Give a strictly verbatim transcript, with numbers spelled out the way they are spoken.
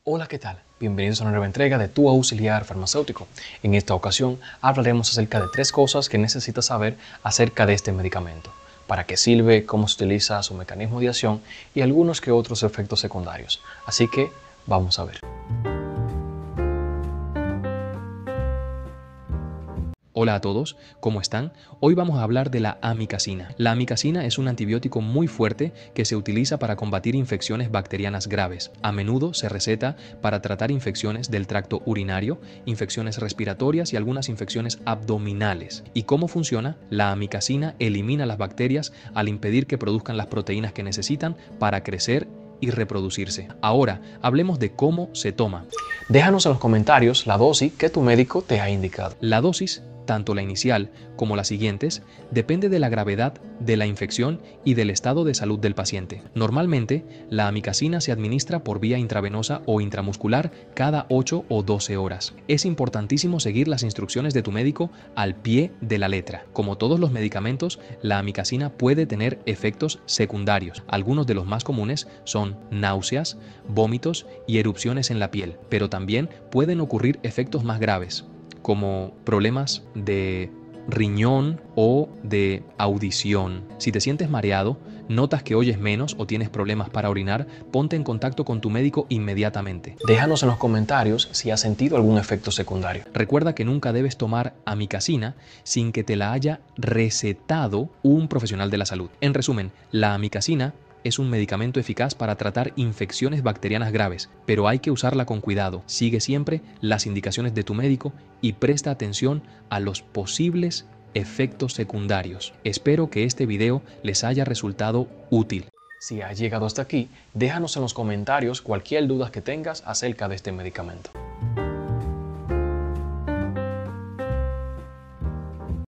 Hola, ¿qué tal? Bienvenidos a una nueva entrega de Tu Auxiliar Farmacéutico. En esta ocasión hablaremos acerca de tres cosas que necesitas saber acerca de este medicamento. Para qué sirve, cómo se utiliza, su mecanismo de acción y algunos que otros efectos secundarios. Así que vamos a ver. Hola a todos, ¿cómo están? Hoy vamos a hablar de la amikacina. La amikacina es un antibiótico muy fuerte que se utiliza para combatir infecciones bacterianas graves. A menudo se receta para tratar infecciones del tracto urinario, infecciones respiratorias y algunas infecciones abdominales. ¿Y cómo funciona? La amikacina elimina las bacterias al impedir que produzcan las proteínas que necesitan para crecer y reproducirse. Ahora, hablemos de cómo se toma. Déjanos en los comentarios la dosis que tu médico te ha indicado. La dosis, tanto la inicial como las siguientes, depende de la gravedad de la infección y del estado de salud del paciente. Normalmente, la amikacina se administra por vía intravenosa o intramuscular cada ocho o doce horas. Es importantísimo seguir las instrucciones de tu médico al pie de la letra. Como todos los medicamentos, la amikacina puede tener efectos secundarios. Algunos de los más comunes son náuseas, vómitos y erupciones en la piel, pero también pueden ocurrir efectos más graves, como problemas de riñón o de audición. Si te sientes mareado, notas que oyes menos o tienes problemas para orinar, ponte en contacto con tu médico inmediatamente. Déjanos en los comentarios si has sentido algún efecto secundario. Recuerda que nunca debes tomar amikacina sin que te la haya recetado un profesional de la salud. En resumen, la amikacina es un medicamento eficaz para tratar infecciones bacterianas graves, pero hay que usarla con cuidado. Sigue siempre las indicaciones de tu médico y presta atención a los posibles efectos secundarios. Espero que este video les haya resultado útil. Si has llegado hasta aquí, déjanos en los comentarios cualquier duda que tengas acerca de este medicamento.